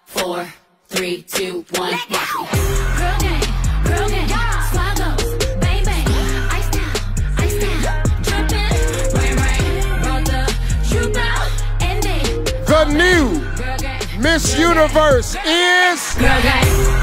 4, 3, 2, 1. Girl gang, swaggles, bang bang, ice down, drippin', rain rain, brought the troop out, and then The new Miss Universe is girl gang.